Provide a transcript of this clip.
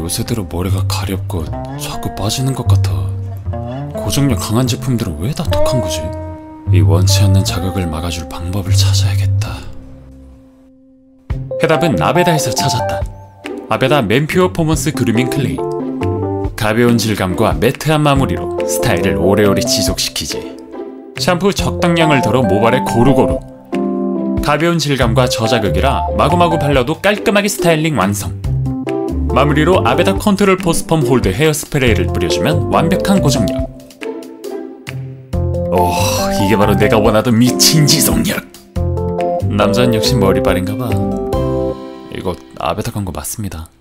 요새 들어 머리가 가렵고 자꾸 빠지는 것 같아. 고정력 강한 제품들은 왜 다 독한 거지? 이 원치 않는 자극을 막아줄 방법을 찾아야겠다. 해답은 아베다에서 찾았다. 아베다 맨퓨어 포먼스 그루밍 클레이. 가벼운 질감과 매트한 마무리로 스타일을 오래오래 지속시키지. 샴푸 적당량을 덜어 모발에 고루고루. 가벼운 질감과 저자극이라 마구마구 발라도 깔끔하게 스타일링 완성. 마무리로 아베다 컨트롤 포스펌 홀드 헤어스프레이를 뿌려주면 완벽한 고정력. 오, 이게 바로 내가 원하던 미친 지속력. 남자는 역시 머리빨인가봐. 이거 아베다 광고 맞습니다.